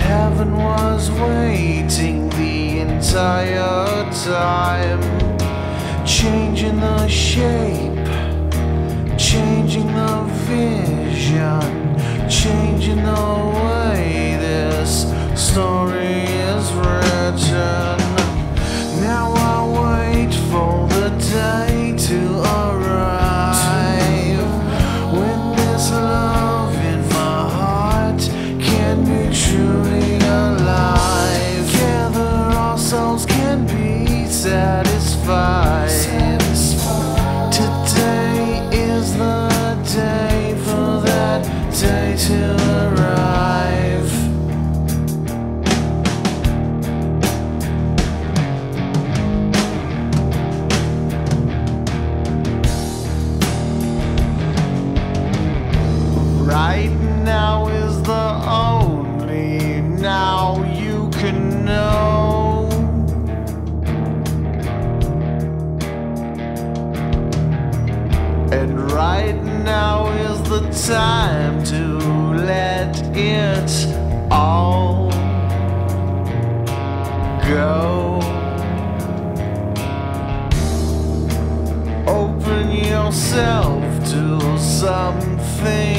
Heaven was waiting the entire time, changing the shape, changing the vision, changing the way this story is written. Now I wait for the day to arrive when this love in my heart can be truly alive. Together our souls can be satisfied. Today is the day for that day to arrive. Right now is the only now you can know. And right now is the time to let it all go. Open yourself to something